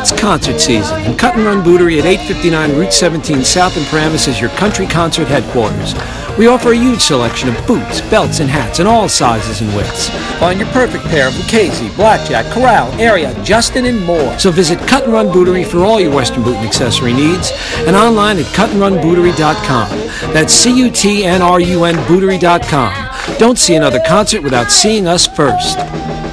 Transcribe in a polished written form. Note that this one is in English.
It's concert season, and Cut and Run Bootery at 859 Route 17 South in Paramus is your country concert headquarters. We offer a huge selection of boots, belts, and hats in all sizes and widths. Find your perfect pair of Lucchese, Blackjack, Corral, Area, Justin, and more. So visit Cut and Run Bootery for all your Western boot and accessory needs, and online at cutandrunbootery.com. That's CUTNRUN Bootery.com. Don't see another concert without seeing us first.